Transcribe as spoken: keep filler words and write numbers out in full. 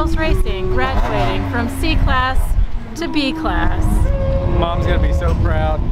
girls racing graduating from C class to B class. Mom's gonna be so proud.